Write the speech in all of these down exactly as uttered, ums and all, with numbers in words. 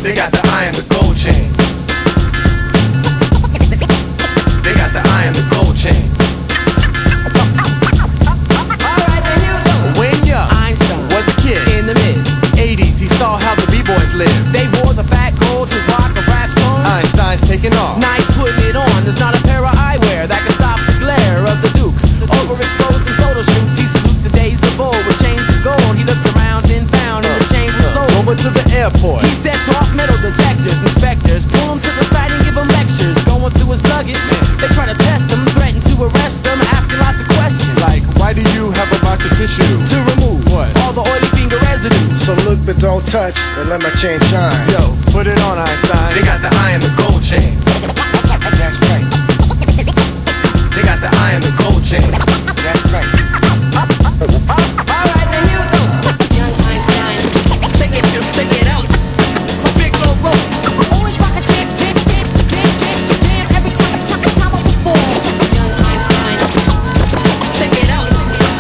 They got the eye and the gold chain. They got the eye and the gold chain. Alright, then here we go. When young Einstein was a kid in the mid eighties, he saw how the B-boys lived. they wore the fat gold to rock a rap song. Einstein's taking off. Nice putting it on. There's not a pair of eyewear that can stop the glare of the Duke. Overexposed in photo shoots, he salutes the days of old with chains of gold. He looked around and found and the chain was sold. Over to the airport. He sets off metal detectors, inspectors, pull him to the side and give him lectures. Going through his luggage, they try to test him, threaten to arrest him, asking lots of questions. Like, why do you have a box of tissue? To remove What? all the oily finger residue. So look but don't touch, and let my chain shine. Yo, put it on, Einstein. They got the eye and the gold chain. That's right, They got the eye and the gold chain. that's right. Alright, then here we go. Young Einstein, take it, take it out. A big old rope. Always rock a jam, jam, jam, jam, jam, jam, every time, time, time I perform. Young Einstein, take it out.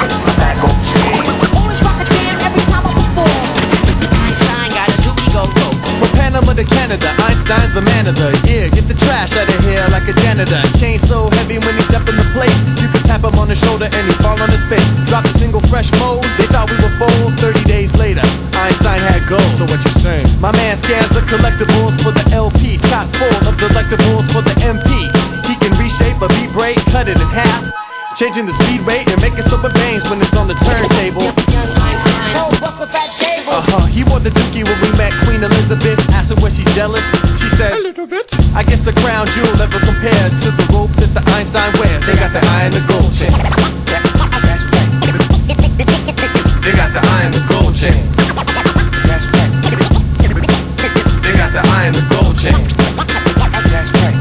Always rock a jam every time I perform. Einstein got a dookie go go. From Panama to Canada, Einstein's the man of the year. Get the trash out of here like a janitor. Chain so heavy when he step in the place, you can tap him on the shoulder and he fall on his face. Drop a single fresh mold, they thought we were full. Thirty days later, Einstein had gold. So what you saying? My man scans the collectibles for the L P, chock full of delectables for the M P. He can reshape a V-break, cut it in half, changing the speed rate and making silver veins when it's on the turntable. Young Einstein, Oh, buckle that table. Uh-huh, he wore the dookie when we met Queen Elizabeth. Asked her was she jealous, she said, a little bit. I guess a crown jewel never compares to the rope that the Einstein wears. They got the eye and the gold chain. That's right, They got the eye and the gold chain. that's right, They got the eye and the gold chain. that's right.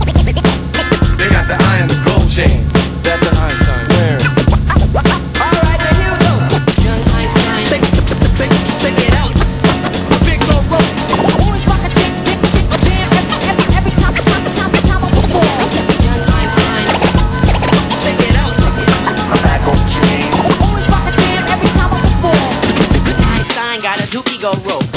They got the eye and the gold chain. That the Einstein wears. alright, then here we go. Young Einstein, take, take, take it out. A big old rope. Always rock a jam, jam, jam, jam, every, every, every time, time, time, time I perform. Young Einstein, take it out. Always rock a jam every time I perform. Einstein got a dookie go rope.